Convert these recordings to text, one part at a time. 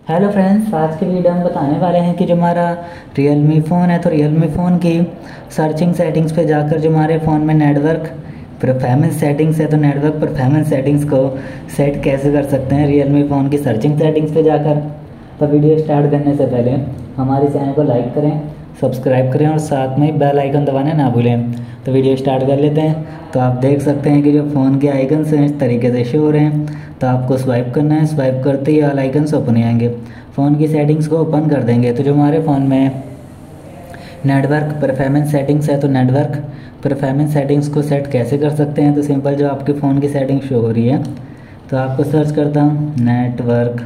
Hello friends, आज के video हम बताने वाले हैं कि जो हमारा Realme फ़ोन है तो Realme फ़ोन की सर्चिंग सेटिंग्स पे जाकर जो हमारे फ़ोन में नेटवर्क परफॉर्मेंस सेटिंग्स है तो नेटवर्क परफॉर्मेंस सेटिंग्स को सेट कैसे कर सकते हैं Realme फ़ोन की सर्चिंग सेटिंग्स पे जाकर। तो वीडियो स्टार्ट करने से पहले हमारे चैनल को लाइक करें, सब्सक्राइब करें और साथ में बेल आइकन दबाना ना भूलें। तो वीडियो स्टार्ट कर लेते हैं। तो आप देख सकते हैं कि जो फ़ोन के आइकन्स हैं इस तरीके से शो हो रहे हैं। तो आपको स्वाइप करना है, स्वाइप करते ही ऑल आइकन्स ओपन हो आएंगे। फ़ोन की सेटिंग्स को ओपन कर देंगे तो जो हमारे फ़ोन में नेटवर्क परफॉर्मेंस सेटिंग्स है तो नेटवर्क परफॉर्मेंस सेटिंग्स को सेट कैसे कर सकते हैं। तो सिंपल जो आपके फ़ोन की सेटिंग शो हो रही है तो आपको सर्च करता हूँ नेटवर्क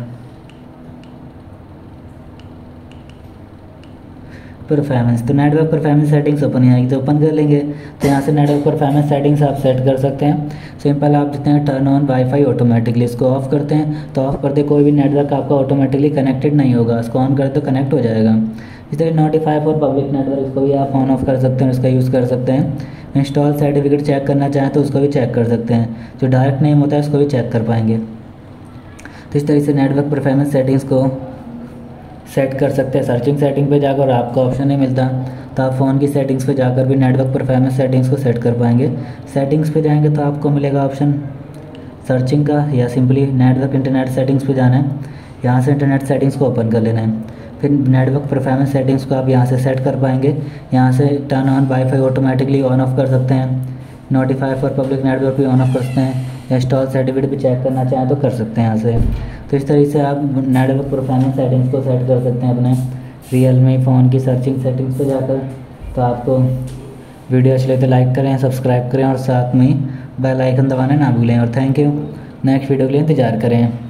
परफॉर्मेंस। तो नेटवर्क परफॉर्मेंस सेटिंग्स ओपन आएगी तो ओपन कर लेंगे। तो यहाँ से नेटवर्क परफॉर्मेंस सेटिंग्स आप सेट कर सकते हैं। सिंपल आप जितने टर्न ऑन वाईफाई ऑटोमेटिकली इसको ऑफ करते हैं तो ऑफ करते कोई भी नेटवर्क आपका ऑटोमेटिकली कनेक्टेड नहीं होगा, इसको ऑन कर तो कनेक्ट हो जाएगा। इस तरह नोटिफाई फॉर पब्लिक नेटवर्क इसको भी आप ऑन ऑफ कर सकते हैं, इसका यूज़ कर सकते हैं। इंस्टॉल सर्टिफिकेट चेक करना चाहें तो उसको भी चेक कर सकते हैं, जो डायरेक्ट नेम होता है उसको भी चेक कर पाएंगे। तो इस तरह से नेटवर्क परफॉर्मेंस सेटिंग्स को सेट कर सकते हैं। सर्चिंग सेटिंग पे जाकर आपको ऑप्शन नहीं मिलता तो आप फ़ोन की सेटिंग्स पे जाकर भी नेटवर्क परफॉर्मेंस सेटिंग्स को सेट कर पाएंगे। सेटिंग्स पे जाएंगे तो आपको मिलेगा ऑप्शन सर्चिंग का, या सिंपली नेटवर्क इंटरनेट सेटिंग्स पे जाना है। यहाँ से इंटरनेट सेटिंग्स को ओपन कर लेना है। फिर नेटवर्क परफॉर्मेंस सेटिंग्स को आप यहाँ से सेट कर पाएंगे। यहाँ से turn on wifi automatically on off कर सकते हैं, नोटिफाई फॉर पब्लिक नेटवर्क भी ऑन ऑफ कर सकते हैं, इंस्टॉल सर्टिफिकेट भी चेक करना चाहें तो कर सकते हैं यहाँ से। तो इस तरीके से आप नेटवर्क परफॉर्मेंस सेटिंग्स को सेट कर सकते हैं अपने Realme फ़ोन की सर्चिंग सेटिंग्स पे जाकर। तो आपको वीडियो अच्छी लगे तो लाइक करें, सब्सक्राइब करें और साथ में बेल आइकन दबाना ना भूलें। और थैंक यू। नेक्स्ट वीडियो के लिए इंतज़ार करें।